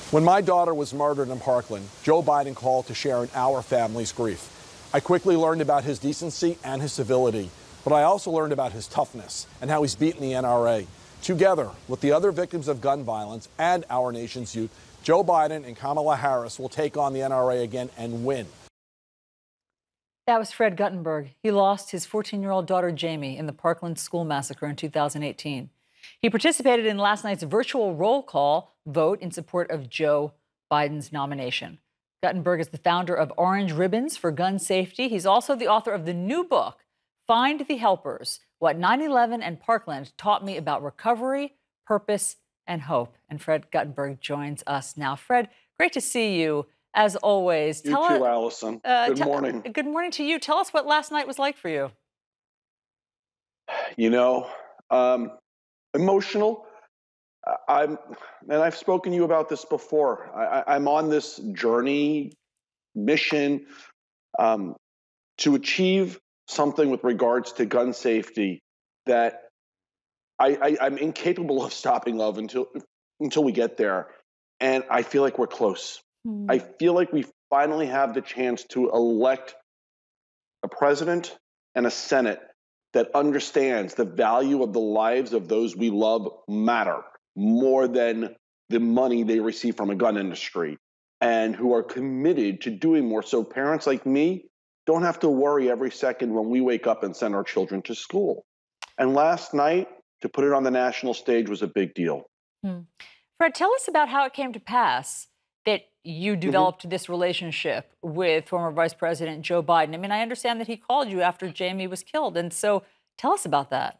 When my daughter was murdered in Parkland, Joe Biden called to share in our family's grief. I quickly learned about his decency and his civility, but I also learned about his toughness and how he's beaten the NRA. Together with the other victims of gun violence and our nation's youth, Joe Biden and Kamala Harris will take on the NRA again and win. That was Fred Guttenberg. He lost his 14-year-old daughter, Jamie, in the Parkland school massacre in 2018. He participated in last night's virtual roll call vote in support of Joe Biden's nomination. Guttenberg is the founder of Orange Ribbons for Gun Safety. He's also the author of the new book, Find the Helpers, What 9/11 and Parkland Taught Me About Recovery, Purpose, and Hope. And Fred Guttenberg joins us now. Fred, great to see you, as always. You too, Allison. Good morning. Good morning to you. Tell us what last night was like for you. You know, emotional. And I've spoken to you about this before. I'm on this journey, mission, to achieve something with regards to gun safety that I'm incapable of stopping love until we get there. And I feel like we're close. I feel like we finally have the chance to elect a president and a Senate that understands the value of the lives of those we love matter more than the money they receive from a gun industry, and who are committed to doing more so parents like me don't have to worry every second when we wake up and send our children to school. And last night, to put it on the national stage was a big deal. Fred, tell us about how it came to pass that you developed this relationship with former Vice President Joe Biden. I mean, I understand that he called you after Jamie was killed. And so tell us about that.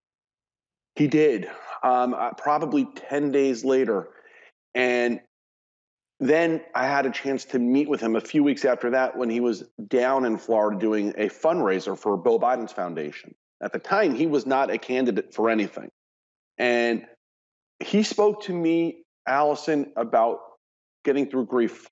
He did, probably 10 days later. And then I had a chance to meet with him a few weeks after that when he was down in Florida doing a fundraiser for Bill Biden's foundation. At the time, he was not a candidate for anything. And he spoke to me, Allison, about getting through grief.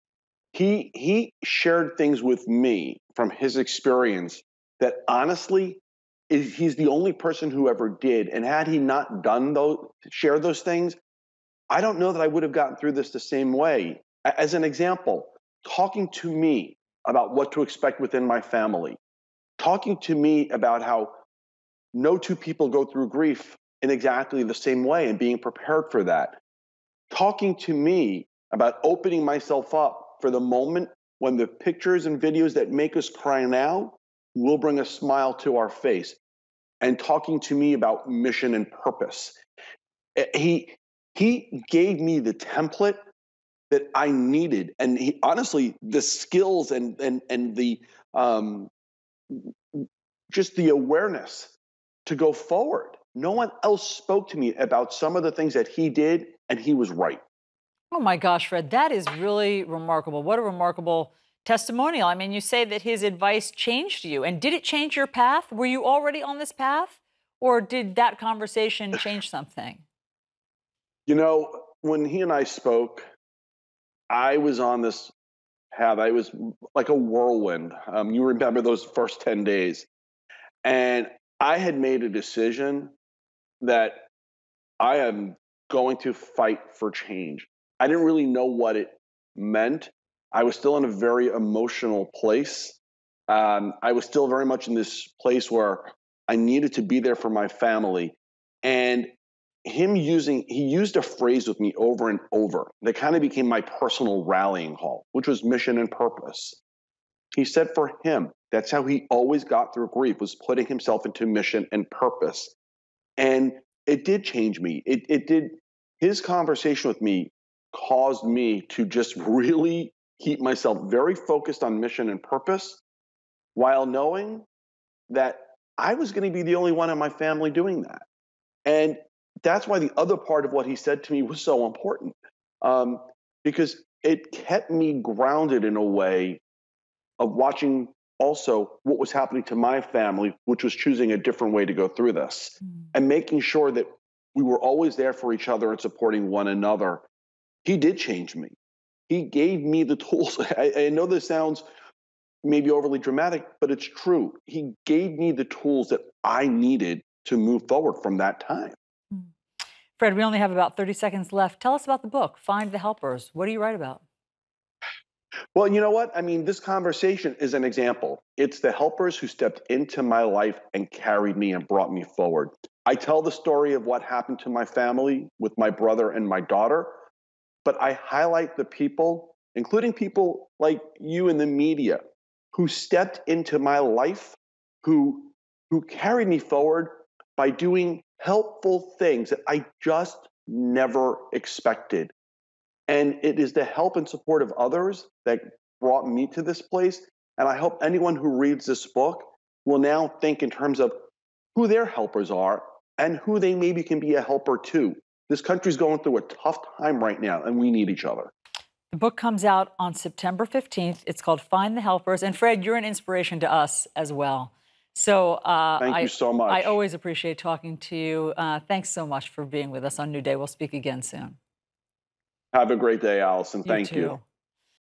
He shared things with me from his experience that honestly, he's the only person who ever did. And had he not shared those things, I don't know that I would have gotten through this the same way. As an example, talking to me about what to expect within my family, talking to me about how no two people go through grief in exactly the same way and being prepared for that, talking to me about opening myself up for the moment when the pictures and videos that make us cry now will bring a smile to our face, and talking to me about mission and purpose. He gave me the template that I needed, and he honestly the skills and the just the awareness to go forward. No one else spoke to me about some of the things that he did, and he was right. Oh my gosh, Fred, that is really remarkable. What a remarkable testimonial. I mean, you say that his advice changed you. And did it change your path? Were you already on this path? Or did that conversation change something? You know, when he and I spoke, I was on this path. I was like a whirlwind. You remember those first 10 days. And I had made a decision that I am going to fight for change. I didn't really know what it meant. I was still in a very emotional place. I was still very much in this place where I needed to be there for my family. And he used a phrase with me over and over that kind of became my personal rallying call, which was mission and purpose. He said for him, that's how he always got through grief, was putting himself into mission and purpose. And it did change me. It did. His conversation with me caused me to just really keep myself very focused on mission and purpose, while knowing that I was going to be the only one in my family doing that. And that's why the other part of what he said to me was so important, because it kept me grounded in a way of watching also what was happening to my family, which was choosing a different way to go through this, and making sure that we were always there for each other and supporting one another. He did change me. He gave me the tools. I know this sounds maybe overly dramatic, but it's true. He gave me the tools that I needed to move forward from that time. Fred, we only have about 30 seconds left. Tell us about the book, Find the Helpers. What do you write about? Well, you know what? I mean, this conversation is an example. It's the helpers who stepped into my life and carried me and brought me forward. I tell the story of what happened to my family with my brother and my daughter, but I highlight the people, including people like you in the media, who stepped into my life, who carried me forward by doing helpful things that I just never expected. And it is the help and support of others that brought me to this place. And I hope anyone who reads this book will now think in terms of who their helpers are and who they maybe can be a helper to. This country's going through a tough time right now, and we need each other. The book comes out on September 15th. It's called Find the Helpers. And Fred, you're an inspiration to us as well. So thank you so much. I always appreciate talking to you. Thanks so much for being with us on New Day. We'll speak again soon. Have a great day, Allison. Thank you. You too.